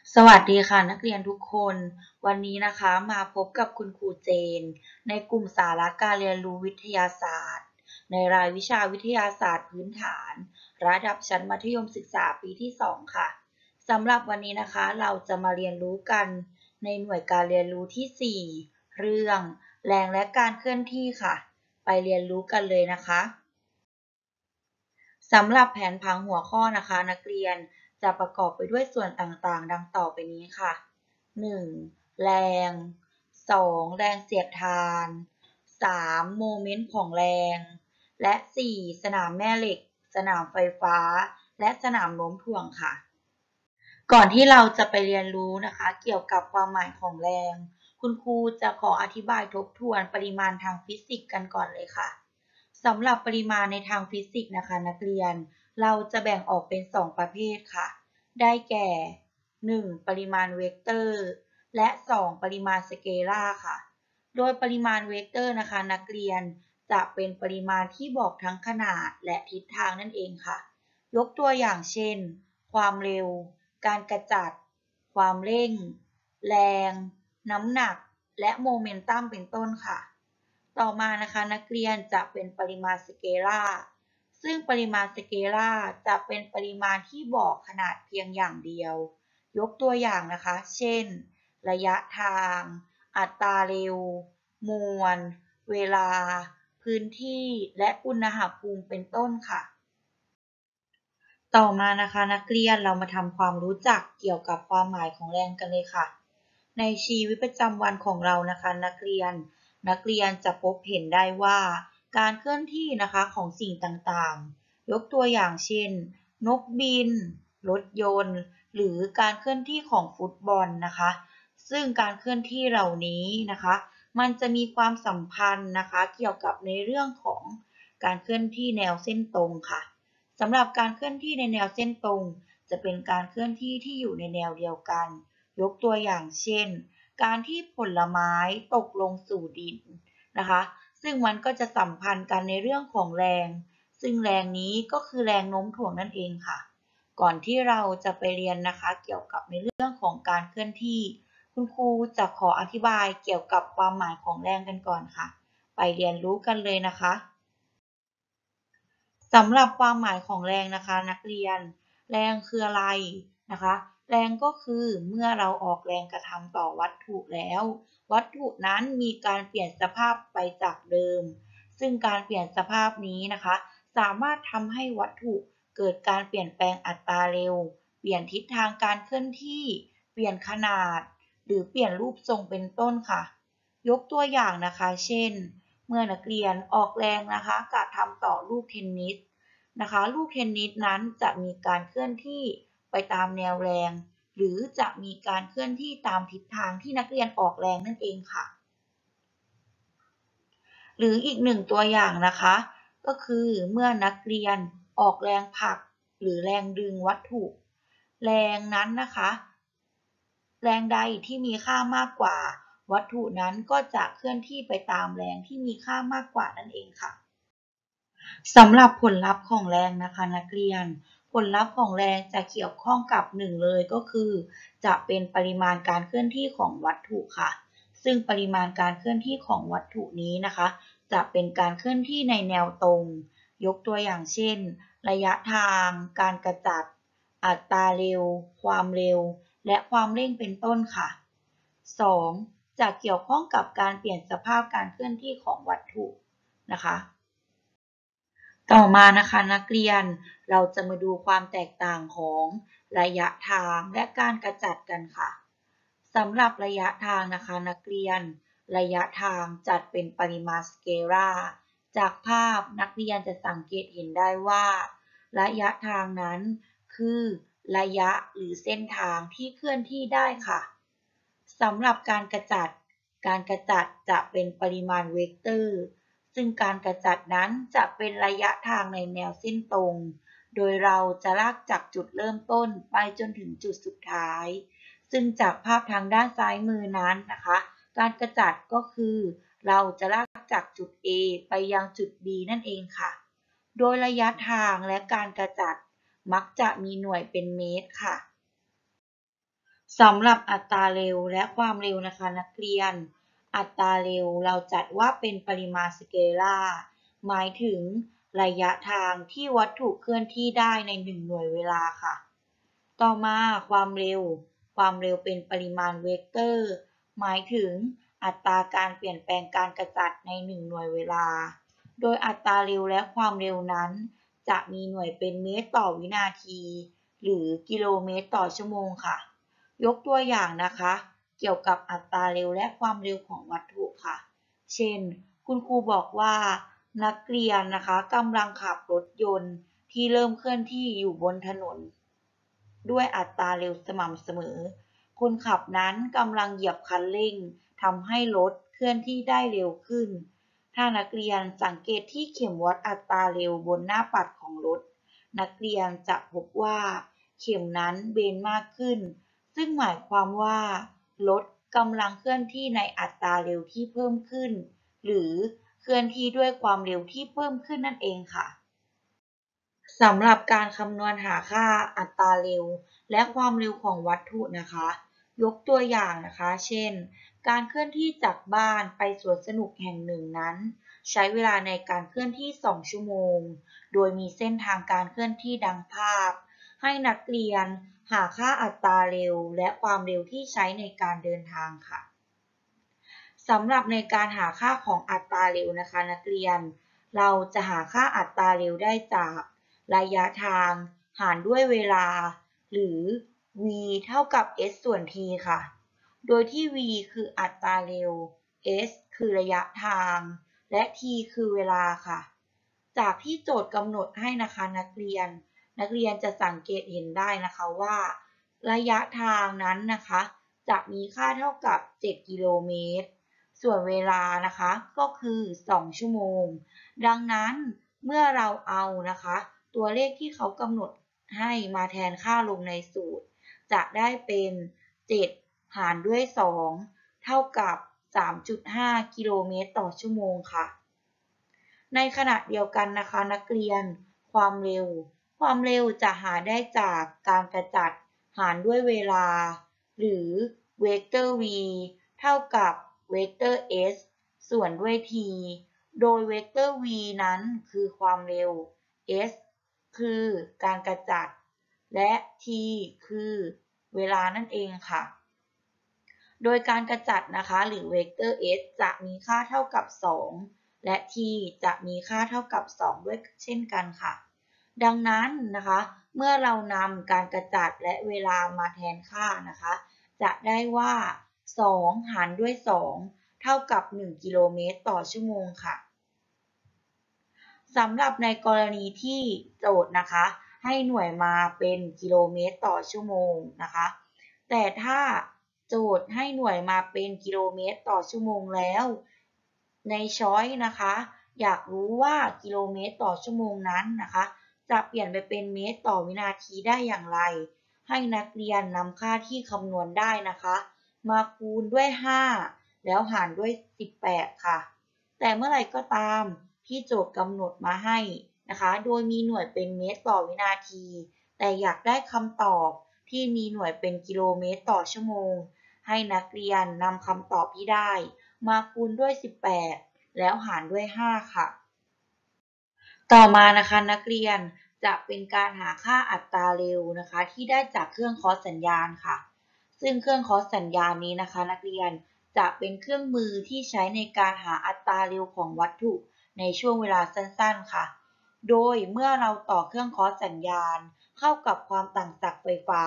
สวัสดีค่ะนักเรียนทุกคนวันนี้นะคะมาพบกับคุณครูเจนในกลุ่มสาระการเรียนรู้วิทยาศาสตร์ในรายวิชาวิทยาศาสตร์พื้นฐานระดับชั้นมัธยมศึกษาปีที่2ค่ะสำหรับวันนี้นะคะเราจะมาเรียนรู้กันในหน่วยการเรียนรู้ที่4เรื่องแรงและการเคลื่อนที่ค่ะไปเรียนรู้กันเลยนะคะสำหรับแผนผังหัวข้อนะคะนักเรียนจะประกอบไปด้วยส่วนต่างๆดังต่อไปนี้ค่ะ 1. แรง 2. แรงเสียดทาน 3. โมเมนต์ของแรง และ 4. สนามแม่เหล็ก สนามไฟฟ้า และสนามโน้มถ่วงค่ะ ก่อนที่เราจะไปเรียนรู้นะคะเกี่ยวกับความหมายของแรง คุณครูจะขออธิบายทบทวนปริมาณทางฟิสิกส์กันก่อนเลยค่ะสำหรับปริมาณในทางฟิสิกส์นะคะนักเรียนเราจะแบ่งออกเป็น2ประเภทค่ะได้แก่1ปริมาณเวกเตอร์และ2ปริมาณสเกลาร์ค่ะโดยปริมาณเวกเตอร์นะคะนักเรียนจะเป็นปริมาณที่บอกทั้งขนาดและทิศทางนั่นเองค่ะยกตัวอย่างเช่นความเร็วการกระจัดความเร่งแรงน้ำหนักและโมเมนตัมเป็นต้นค่ะต่อมานะคะนักเรียนจะเป็นปริมาณสเกลาร์ซึ่งปริมาณสเกลาร์จะเป็นปริมาณที่บอกขนาดเพียงอย่างเดียวยกตัวอย่างนะคะเช่นระยะทางอัตราเร็วมวลเวลาพื้นที่และอุณหภูมิเป็นต้นค่ะ ต่อมานะคะนักเรียนเรามาทำความรู้จักเกี่ยวกับความหมายของแรงกันเลยค่ะในชีวิตประจำวันของเรานะคะนักเรียนจะพบเห็นได้ว่าการเคลื่อนที่นะคะของสิ่งต่างๆยกตัวอย่างเช่นนกบินรถยนต์หรือการเคลื่อนที่ของฟุตบอลนะคะซึ่งการเคลื่อนที่เหล่านี้นะคะมันจะมีความสัมพันธ์นะคะเกี่ยวกับในเรื่องของการเคลื่อนที่แนวเส้นตรงค่ะ สำหรับการเคลื่อนที่ในแนวเส้นตรงจะเป็นการเคลื่อนที่ที่อยู่ในแนวเดียวกัน ยกตัวอย่างเช่น การที่ผลไม้ตกลงสู่ดินนะคะซึ่งมันก็จะสัมพันธ์กันในเรื่องของแรง ซึ่งแรงนี้ก็คือแรงโน้มถ่วงนั่นเองค่ะ ก่อนที่เราจะไปเรียนนะคะเกี่ยวกับในเรื่องของการเคลื่อนที่ คุณครูจะขออธิบายเกี่ยวกับความหมายของแรงกันก่อนค่ะ ไปเรียนรู้กันเลยนะคะ สำหรับความหมายของแรงนะคะนักเรียนแรงคืออะไรนะคะแรงก็คือเมื่อเราออกแรงกระทำต่อวัตถุแล้ววัตถุนั้นมีการเปลี่ยนสภาพไปจากเดิมซึ่งการเปลี่ยนสภาพนี้นะคะสามารถทำให้วัตถุเกิดการเปลี่ยนแปลงอัตราเร็วเปลี่ยนทิศทางการเคลื่อนที่เปลี่ยนขนาดหรือเปลี่ยนรูปทรงเป็นต้นค่ะยกตัวอย่างนะคะเช่นเมื่อนักเรียนออกแรงนะคะกระทำต่อลูกเทนนิส นะคะลูกเทนนิสนั้นจะมีการเคลื่อนที่ไปตามแนวแรงหรือจะมีการเคลื่อนที่ตามทิศทางที่นักเรียนออกแรงนั่นเองค่ะหรืออีกหนึ่งตัวอย่างนะคะก็คือเมื่อนักเรียนออกแรงผลักหรือแรงดึงวัตถุแรงนั้นนะคะแรงใดที่มีค่ามากกว่าวัตถุนั้นก็จะเคลื่อนที่ไปตามแรงที่มีค่ามากกว่านั่นเองค่ะ สำหรับผลลัพธ์ของแรงนะคะนักเรียนผลลัพธ์ของแรงจะเกี่ยวข้องกับหนึ่งเลยก็คือจะเป็นปริมาณการเคลื่อนที่ของวัตถุค่ะซึ่งปริมาณการเคลื่อนที่ของวัตถุนี้นะคะจะเป็นการเคลื่อนที่ในแนวตรงยกตัวอย่างเช่นระยะทางการกระจัดอัตราเร็วความเร็วและความเร่งเป็นต้นค่ะ2จะเกี่ยวข้องกับการเปลี่ยนสภาพการเคลื่อนที่ของวัตถุนะคะ ต่อมานะคะนักเรียนเราจะมาดูความแตกต่างของระยะทางและการกระจัดกันค่ะสำหรับระยะทางนะคะนักเรียนระยะทางจัดเป็นปริมาณสเกลาร์จากภาพนักเรียนจะสังเกตเห็นได้ว่าระยะทางนั้นคือระยะหรือเส้นทางที่เคลื่อนที่ได้ค่ะสำหรับการกระจัดจะเป็นปริมาณเวกเตอร์ซึ่งการกระจัดนั้นจะเป็นระยะทางในแนวเส้นตรงโดยเราจะลากจากจุดเริ่มต้นไปจนถึงจุดสุดท้ายซึ่งจากภาพทางด้านซ้ายมือนั้นนะคะการกระจัดก็คือเราจะลากจากจุด A ไปยังจุด B นั่นเองค่ะโดยระยะทางและการกระจัดมักจะมีหน่วยเป็นเมตรค่ะสำหรับอัตราเร็วและความเร็วนะคะนักเรียนอัตราเร็วเราจัดว่าเป็นปริมาณสเกลาร์หมายถึงระยะทางที่วัตถุเคลื่อนที่ได้ใน1หน่วยเวลาค่ะต่อมาความเร็วเป็นปริมาณเวกเตอร์หมายถึงอัตราการเปลี่ยนแปลงการกระจัดใน1หน่วยเวลาโดยอัตราเร็วและความเร็วนั้นจะมีหน่วยเป็นเมตรต่อวินาทีหรือกิโลเมตรต่อชั่วโมงค่ะ ยกตัวอย่างนะคะเกี่ยวกับอัตราเร็วและความเร็วของวัตถุค่ะ เช่น คุณครูบอกว่านักเรียนนะคะกำลังขับรถยนต์ที่เริ่มเคลื่อนที่อยู่บนถนนด้วยอัตราเร็วสม่ำเสมอ คนขับนั้นกำลังเหยียบคันเร่งทำให้รถเคลื่อนที่ได้เร็วขึ้น ถ้านักเรียนสังเกตที่เข็มวัดอัตราเร็วบนหน้าปัดของรถนักเรียนจะพบว่าเข็มนั้นเบนมากขึ้น ซึ่งหมายความว่ารถกำลังเคลื่อนที่ในอัตราเร็วที่เพิ่มขึ้นหรือเคลื่อนที่ด้วยความเร็วที่เพิ่มขึ้นนั่นเองค่ะสำหรับการคำนวณหาค่าอัตราเร็วและความเร็วของวัตถุนะคะยกตัวอย่างนะคะเช่นการเคลื่อนที่จากบ้านไปสวนสนุกแห่งหนึ่งนั้นใช้เวลาในการเคลื่อนที่2ชั่วโมงโดยมีเส้นทางการเคลื่อนที่ดังภาพให้นักเรียนหาค่าอัตราเร็วและความเร็วที่ใช้ในการเดินทางค่ะสำหรับในการหาค่าของอัตราเร็วนะคะนักเรียนเราจะหาค่าอัตราเร็วได้จากระยะทางหารด้วยเวลาหรือ v เท่ากับ s ส่วน t ค่ะโดยที่ v คืออัตราเร็ว s คือระยะทางและ t คือเวลาค่ะจากที่โจทย์กำหนดให้นะคะนักเรียนจะสังเกตเห็นได้นะคะว่าระยะทางนั้นนะคะจะมีค่าเท่ากับ7กิโลเมตรส่วนเวลานะคะก็คือ2ชั่วโมงดังนั้นเมื่อเราเอานะคะตัวเลขที่เขากำหนดให้มาแทนค่าลงในสูตรจะได้เป็น7หารด้วย2เท่ากับ 3.5 กิโลเมตรต่อชั่วโมงค่ะ ในขณะเดียวกันนะคะนักเรียนความเร็วจะหาได้จากการกระจัดหารด้วยเวลาหรือเวกเตอร์ v เท่ากับเวกเตอร์ s ส่วนด้วย t โดยเวกเตอร์ v นั้นคือความเร็ว s คือการกระจัดและ t คือเวลานั่นเองค่ะ โดยการกระจัดนะคะหรือเวกเตอร์ s จะมีค่าเท่ากับ2และ t จะมีค่าเท่ากับ2ด้วยเช่นกันค่ะดังนั้นนะคะเมื่อเรานำการกระจัดและเวลามาแทนค่านะคะจะได้ว่า2หารด้วย2เท่ากับ1กิโลเมตรต่อชั่วโมงค่ะสำหรับในกรณีที่โจทย์นะคะให้หน่วยมาเป็นกิโลเมตรต่อชั่วโมงนะคะแต่ถ้าโจทย์ให้หน่วยมาเป็นกิโลเมตรต่อชั่วโมงแล้วในช้อยนะคะอยากรู้ว่ากิโลเมตรต่อชั่วโมงนั้นนะคะจะเปลี่ยนไปเป็นเมตรต่อวินาทีได้อย่างไรให้นักเรียนนำค่าที่คำนวณได้นะคะมาคูณด้วย5แล้วหารด้วย18ค่ะแต่เมื่อไหร่ก็ตามที่โจทย์กำหนดมาให้นะคะโดยมีหน่วยเป็นเมตรต่อวินาทีแต่อยากได้คำตอบที่มีหน่วยเป็นกิโลเมตรต่อชั่วโมงให้นักเรียนนำคำตอบที่ได้มาคูณด้วย18แล้วหารด้วย5ค่ะต่อมานะคะนักเรียนจะเป็นการหาค่าอัตราเร็วนะคะที่ได้จากเครื่องเคาะสัญญาณค่ะซึ่งเครื่องเคาะสัญญาณนี้นะคะนักเรียนจะเป็นเครื่องมือที่ใช้ในการหาอัตราเร็วของวัตถุในช่วงเวลาสั้นๆค่ะโดยเมื่อเราต่อเครื่องเคาะสัญญาณเข้ากับความต่างศักย์ไฟฟ้า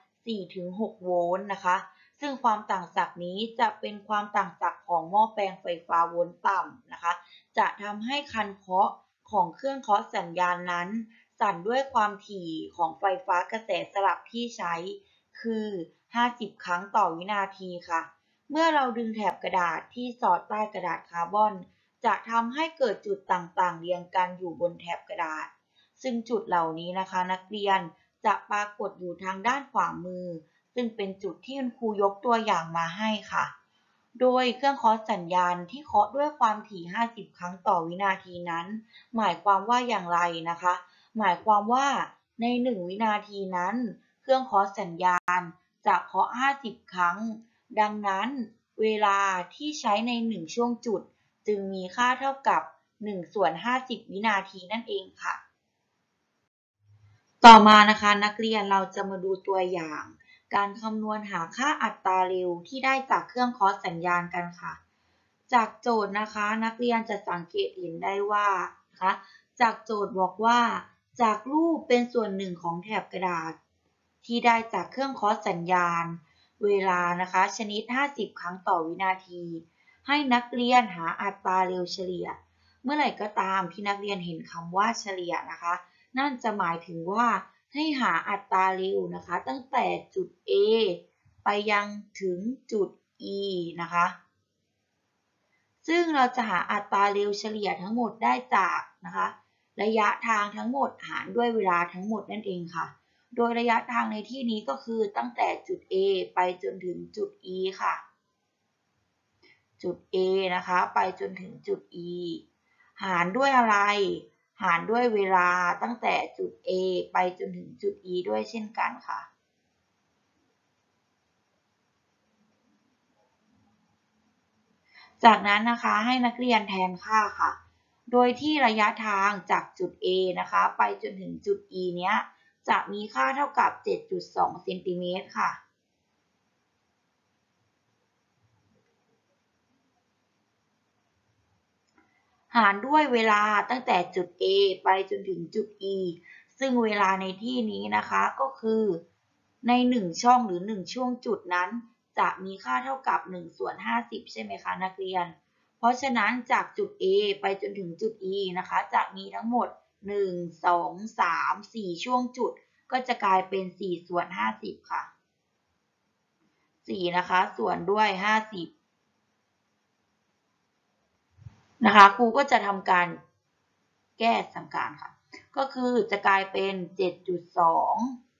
4-6 โวลต์นะคะซึ่งความต่างศักย์นี้จะเป็นความต่างศักย์ของหม้อแปลงไฟฟ้าโวลต์ต่ำนะคะจะทำให้คันเคาะของเครื่องเคาะสัญญาณนั้นสั่นด้วยความถี่ของไฟฟ้ากระแสสลับที่ใช้คือ50ครั้งต่อวินาทีค่ะเมื่อเราดึงแถบกระดาษที่สอดใต้กระดาษคาร์บอนจะทำให้เกิดจุดต่างๆเรียงกันอยู่บนแถบกระดาษซึ่งจุดเหล่านี้นะคะนักเรียนจะปรากฏอยู่ทางด้านขวามือซึ่งเป็นจุดที่คุณครูยกตัวอย่างมาให้ค่ะโดยเครื่องเคาะสัญญาณที่เคาะด้วยความถี่50ครั้งต่อวินาทีนั้นหมายความว่าอย่างไรนะคะหมายความว่าใน1วินาทีนั้นเครื่องเคาะสัญญาณจะเคาะ50 ครั้งดังนั้นเวลาที่ใช้ใน1ช่วงจุดจึงมีค่าเท่ากับ1/50 วินาทีนั่นเองค่ะต่อมานะคะนักเรียนเราจะมาดูตัวอย่างการคำนวณหาค่าอัตราเร็วที่ได้จากเครื่องเคาะสัญญาณกันค่ะจากโจทย์นะคะนักเรียนจะสังเกตเห็นได้ว่านะคะจากโจทย์บอกว่าจากรูปเป็นส่วนหนึ่งของแถบกระดาษที่ได้จากเครื่องเคาะสัญญาณเวลานะคะชนิด50 ครั้งต่อวินาทีให้นักเรียนหาอัตราเร็วเฉลี่ยเมื่อไหร่ก็ตามที่นักเรียนเห็นคำว่าเฉลี่ยนะคะนั่นจะหมายถึงว่าให้หาอัตราเร็วนะคะตั้งแต่จุด A ไปยังถึงจุด E นะคะซึ่งเราจะหาอัตราเร็วเฉลี่ยทั้งหมดได้จากนะคะระยะทางทั้งหมดหารด้วยเวลาทั้งหมดนั่นเองค่ะโดยระยะทางในที่นี้ก็คือตั้งแต่จุด A ไปจนถึงจุด E ค่ะจุด A นะคะไปจนถึงจุด E หารด้วยอะไรหารด้วยเวลาตั้งแต่จุด A ไปจนถึงจุด E ด้วยเช่นกันค่ะจากนั้นนะคะให้นักเรียนแทนค่าค่ะโดยที่ระยะทางจากจุด A นะคะไปจนถึงจุด E เนี้ยจะมีค่าเท่ากับ 7.2 เซนติเมตรค่ะหารด้วยเวลาตั้งแต่จุด A ไปจนถึงจุด E ซึ่งเวลาในที่นี้นะคะก็คือใน1ช่องหรือ1ช่วงจุดนั้นจะมีค่าเท่ากับ1/50ใช่ไหมคะนักเรียนเพราะฉะนั้นจากจุด A ไปจนถึงจุด E นะคะจะมีทั้งหมด1 2 3 4ช่วงจุดก็จะกลายเป็น4/50ค่ะ4นะคะส่วนด้วย50นะคะครูก็จะทำการแก้สมการค่ะก็คือจะกลายเป็น 7.2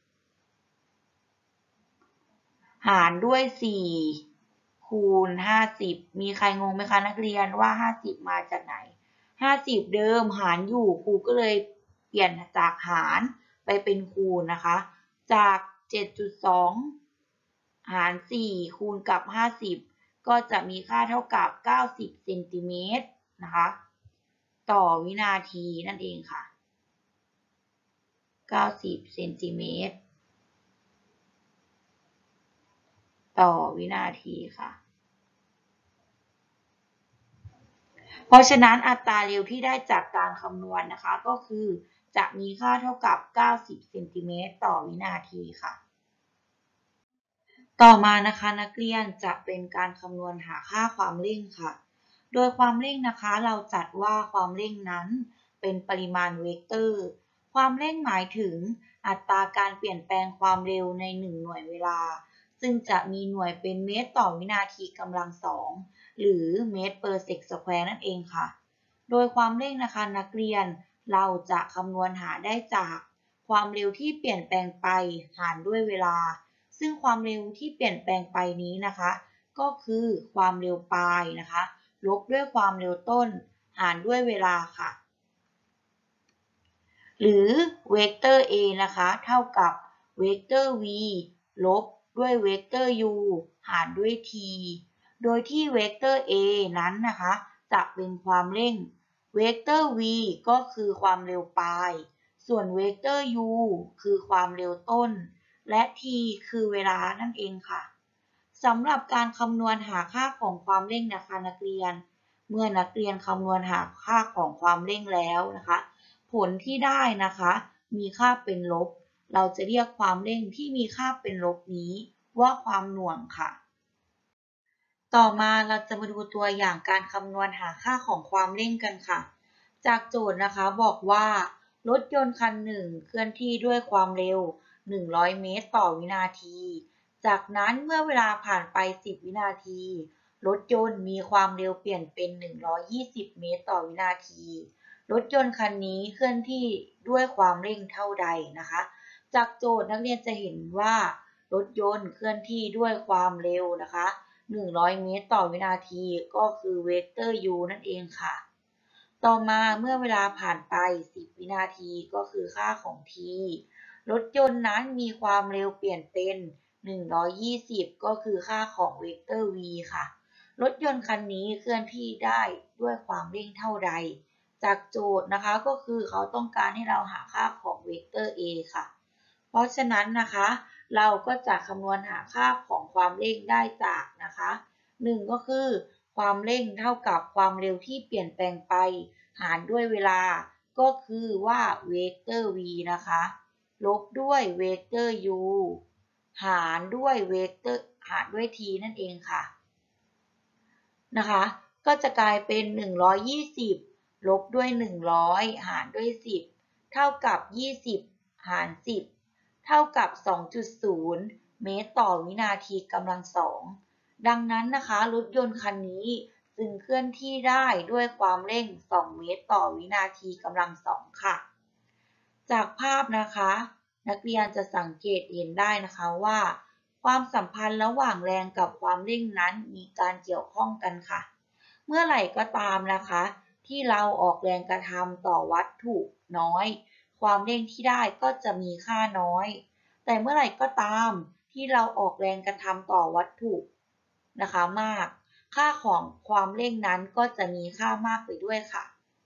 หารด้วย 4 คูณ 50 มีใครงงไหมคะนักเรียนว่า 50 มาจากไหน 50 เดิมหารอยู่ครูก็เลยเปลี่ยนจากหารไปเป็นคูณนะคะจาก 7.2 หาร 4 คูณกับ 50 ก็จะมีค่าเท่ากับ 90 เซนติเมตรนะคะต่อวินาทีนั่นเองค่ะ 90 เซนติเมตรต่อวินาทีค่ะ เพราะฉะนั้นอัตราเร็วที่ได้จากการคำนวณนะคะก็คือจะมีค่าเท่ากับ 90 เซนติเมตรต่อวินาทีค่ะ ต่อมานะคะนักเรียนจะเป็นการคำนวณหาค่าความเร่งค่ะ โดยความเร่งนะคะเราจัดว่าความเร่งนั้นเป็นปริมาณเวกเตอร์ ความเร่งหมายถึงอัตราการเปลี่ยนแปลงความเร็วใน1หน่วยเวลา ซึ่งจะมีหน่วยเป็นเมตรต่อวินาทีกำลังสองหรือเมตร per sec square นั่นเองค่ะ โดยความเร่งนะคะนักเรียนเราจะคำนวณหาได้จากความเร็วที่เปลี่ยนแปลงไปหารด้วยเวลาซึ่งความเร็วที่เปลี่ยนแปลงไปนี้นะคะก็คือความเร็วปลายนะคะลบด้วยความเร็วต้นหารด้วยเวลาค่ะหรือเวกเตอร์ a นะคะเท่ากับเวกเตอร์ v ลบด้วยเวกเตอร์ u หารด้วย t โดยที่เวกเตอร์ a นั้นนะคะจะเป็นความเร่งเวกเตอร์ v ก็คือความเร็วปลายส่วนเวกเตอร์ u คือความเร็วต้นและ t คือเวลานั่นเองค่ะสำหรับการคำนวณหาค่าของความเร่งนะคะนักเรียนเมื่อนักเรียนคำนวณหาค่าของความเร่งแล้วนะคะผลที่ได้นะคะมีค่าเป็นลบเราจะเรียกความเร่งที่มีค่าเป็นลบนี้ว่าความหน่วงค่ะต่อมาเราจะมาดูตัวอย่างการคำนวณหาค่าของความเร่งกันค่ะจากโจทย์นะคะบอกว่ารถยนต์คันหนึ่งเคลื่อนที่ด้วยความเร็ว100 เมตรต่อวินาทีจากนั้นเมื่อเวลาผ่านไป10 วินาทีรถยนต์มีความเร็วเปลี่ยนเป็น120 เมตรต่อวินาทีรถยนต์คันนี้เคลื่อนที่ด้วยความเร่งเท่าใดนะคะจากโจทย์นักเรียนจะเห็นว่ารถยนต์เคลื่อนที่ด้วยความเร็วนะคะ100 เมตรต่อวินาทีก็คือเวกเตอร์ u นั่นเองค่ะต่อมาเมื่อเวลาผ่านไป10 วินาทีก็คือค่าของ t รถยนต์นั้นมีความเร็วเปลี่ยนเป็น 120ก็คือค่าของเวกเตอร์ v ค่ะรถยนต์คันนี้เคลื่อนที่ได้ด้วยความเร่งเท่าใดจากโจทย์นะคะก็คือเขาต้องการให้เราหาค่าของเวกเตอร์ a ค่ะเพราะฉะนั้นนะคะเราก็จะคำนวณหาค่าของความเร่งได้จากนะคะ1ก็คือความเร่งเท่ากับความเร็วที่เปลี่ยนแปลงไปหารด้วยเวลาก็คือว่าเวกเตอร์ v นะคะลบด้วยเวกเตอร์ u หารด้วยเวกเตอร์หารด้วย t นั่นเองค่ะนะคะก็จะกลายเป็น120ลบด้วย100หารด้วย10เท่ากับ20หาร10เท่ากับ 2.0 เมตรต่อวินาทีกำลังสองดังนั้นนะคะรถยนต์คันนี้จึงเคลื่อนที่ได้ด้วยความเร่ง2เมตรต่อวินาทีกำลังสองค่ะจากภาพนะคะนักเรียนจะสังเกตเห็นได้นะคะว่าความสัมพันธ์ระหว่างแรงกับความเร่งนั้นมีการเกี่ยวข้องกันค่ะเมื่อไหร่ก็ตามนะคะที่เราออกแรงกระทำต่อวัตถุน้อยความเร่งที่ได้ก็จะมีค่าน้อยแต่เมื่อไหร่ก็ตามที่เราออกแรงกระทำต่อวัตถุนะคะมากค่าของความเร่งนั้นก็จะมีค่ามากไปด้วยค่ะ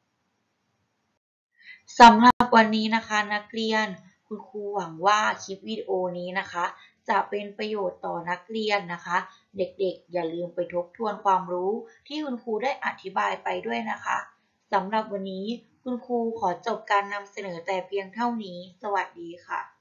สำหรับวันนี้นะคะนักเรียนคุณครูหวังว่าคลิปวิดีโอนี้นะคะจะเป็นประโยชน์ต่อนักเรียนนะคะเด็กๆอย่าลืมไปทบทวนความรู้ที่คุณครูได้อธิบายไปด้วยนะคะสำหรับวันนี้คุณครูขอจบการนำเสนอแต่เพียงเท่านี้สวัสดีค่ะ